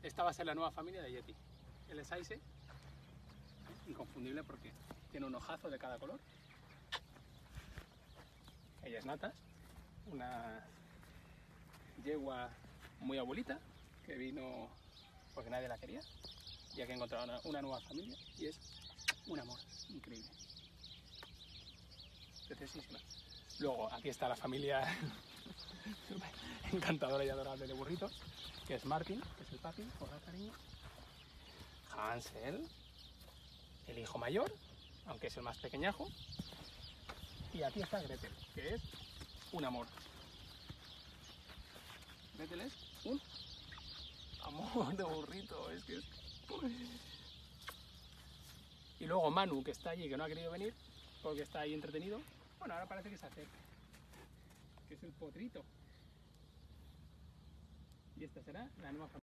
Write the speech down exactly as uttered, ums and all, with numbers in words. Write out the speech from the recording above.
esta va a ser la nueva familia de Yeti. Él es Aise, inconfundible porque tiene un ojazo de cada color. Ella es Natas, una yegua muy abuelita que vino porque nadie la quería, ya que ha encontrado una, una nueva familia y es un amor increíble. Preciosísima. Luego aquí está la familia encantadora y adorable de burritos, que es Martin, que es el papi. Hola, cariño. Hansel, el hijo mayor, aunque es el más pequeñajo. Y aquí está Gretel, que es un amor. Gretel es un amor de burrito, es que es... Y luego Manu, que está allí, que no ha querido venir, porque está ahí entretenido. Bueno, ahora parece que se acerca, que es el potrito. Y esta será la nueva familia.